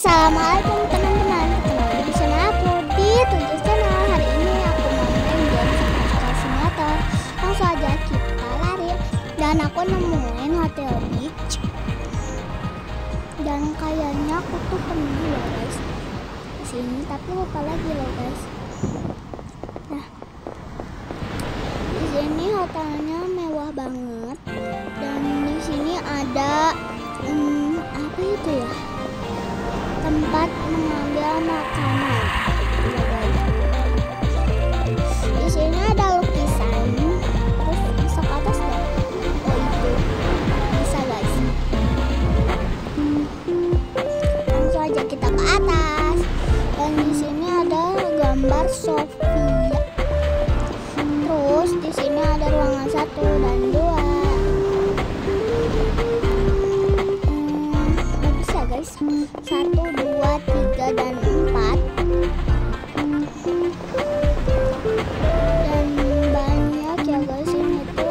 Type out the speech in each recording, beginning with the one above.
Assalamualaikum teman-teman, ketemu lagi di channel aku di Tujuh Channel. Hari ini aku mau main game Survival Simulator. Langsung aja kita lari. Dan aku nemuin Hotel Beach. Dan kayaknya aku tuh pernah ya guys di sini, tapi lupa lagi loh guys. Nah, di sini hotelnya mewah banget. Dan di sini ada apa itu ya? Tempat mengambil makanan. Di sini ada lukisan. Terus bisa ke atas nggak? Oh itu bisa guys. Langsung aja kita ke atas. Dan di sini ada gambar Sofia. Terus di sini ada ruangan 1 dan 2. Bisa guys. 1, 2, 3, dan 4. Dan banyak ya guys, ini tuh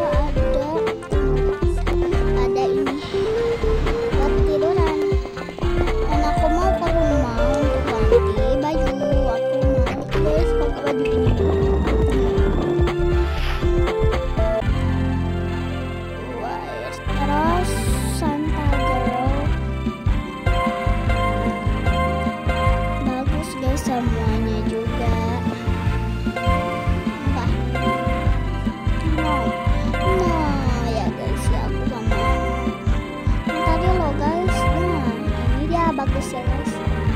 ada ini buat tiduran. Dan aku mau ke rumah untuk ganti baju. Aku mandi guys pakai baju ini. Terus Santa Girl. Bagus guys semuanya juga. Enggak. No ya guys ya, aku gak mau. Tadi lo guys. Nah ini dia bagus ya guys.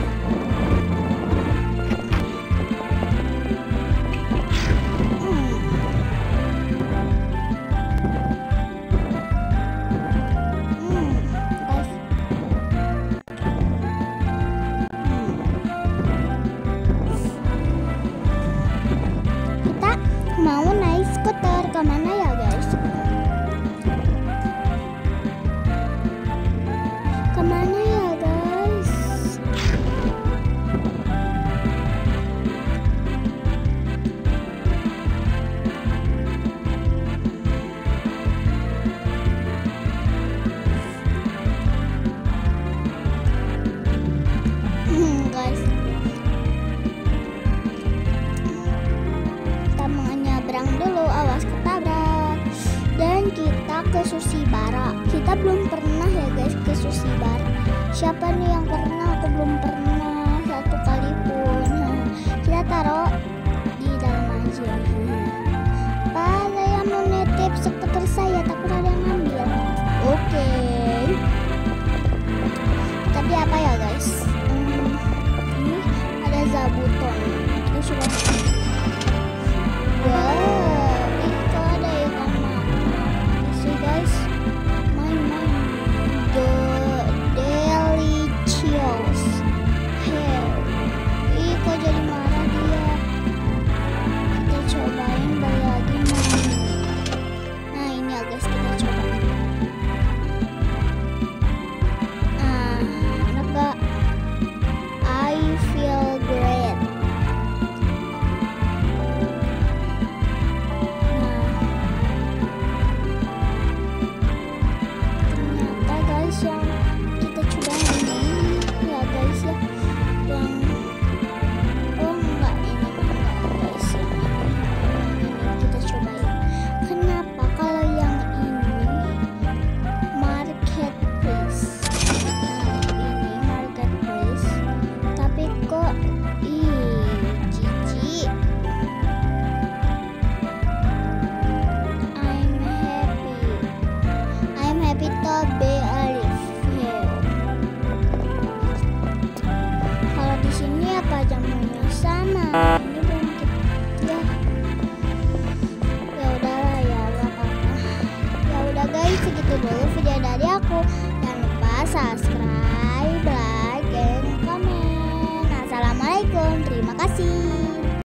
Mau naik skuter kemana ya guys? Kemana ya guys? Guys, dulu, awas ketabrak. Dan kita ke Sushi Bara. Kita belum pernah ya guys ke Sushi Bara. Siapa nih yang pernah? Aku belum pernah satu kali pun. Kita taruh di dalam aja. Pada yang mau nitip skuter saya, takut ada yang ngambil. Oke. Tapi apa ya guys? Ini ada zabuton. Kita sudah. Wow, itu ada ikan mata. See guys, main-main delicious hair. Ih, kok jadi marah dia. Kita cobain balik lagi main. Nah ini ya guys, kita coba. Enak gak? I feel great. Yang kita coba ini ya guys ya, yang enggak ini enggak guys, yang ini kita cobain. Kenapa kalau yang ini marketplace? Ini marketplace, tapi kok jijik. I'm happy to be alive. Kalau di sini apa jamunya sama? Ini belum kita. Ya udahlah ya, gak apa-apa. Ya udah guys, segitu dulu video dari aku. Jangan lupa subscribe, like, dan komen. Assalamualaikum, terima kasih.